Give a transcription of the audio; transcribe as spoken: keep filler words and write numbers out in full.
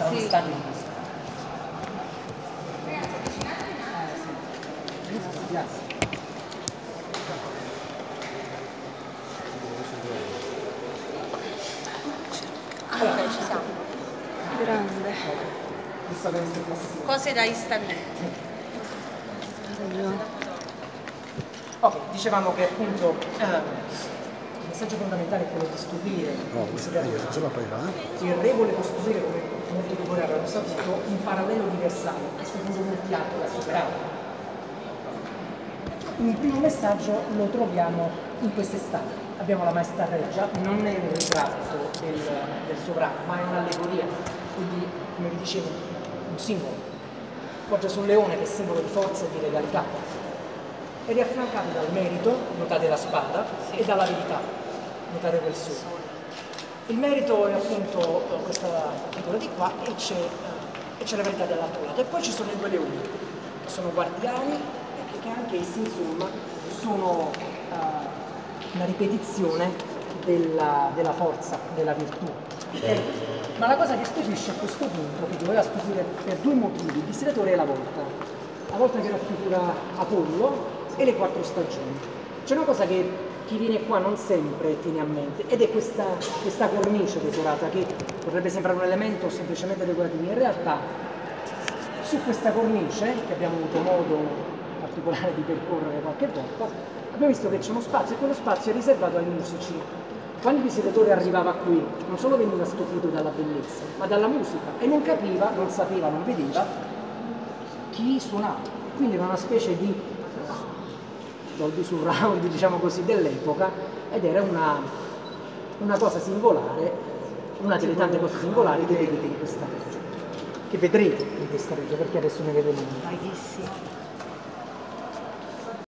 sì. messaggio di questo. Grazie. Ok, ci siamo. Grande. Cose da Istanbul. Ok, dicevamo che appunto eh, il messaggio fondamentale è quello di stupire No, il questa visitatore. ce la fai là? Il regole costruire, come molti di voi avranno saputo, un parallelo universale e secondo molti altri da superare. Un primo messaggio lo troviamo in queste statue. Abbiamo la Maestà Reggia, non è un ritratto del, del sovrano, ma è un'allegoria, quindi come vi dicevo un simbolo. Poggia sul leone che è simbolo di forza e di regalità ed è affiancato dal merito, notate la spada, e dalla verità, notate quel sole. Il merito è appunto questa figura di qua e c'è eh, la verità dall'altro lato. E poi ci sono i due leoni, che sono guardiani e che anche essi insomma sono uh, una ripetizione della, della forza, della virtù. Eh, ma la cosa che stupisce a questo punto, che doveva stupire per due motivi, il visitatore è la volta. La volta che raffigura Apollo e le quattro stagioni. C'è una cosa che chi viene qua non sempre tiene a mente ed è questa, questa cornice decorata che potrebbe sembrare un elemento semplicemente decorativo. In realtà su questa cornice, che abbiamo avuto modo particolare di percorrere qualche volta, abbiamo visto che c'è uno spazio e quello spazio è riservato ai musici. Quando il visitatore arrivava qui non solo veniva stupito dalla bellezza, ma dalla musica e non capiva, non sapeva, non vedeva chi suonava. Quindi era una specie di Dolby Surround, diciamo così, dell'epoca ed era una, una cosa singolare, una delle tante cose singolari che vedete in questa regia, che vedrete in questa regia, perché adesso ne vedremo una.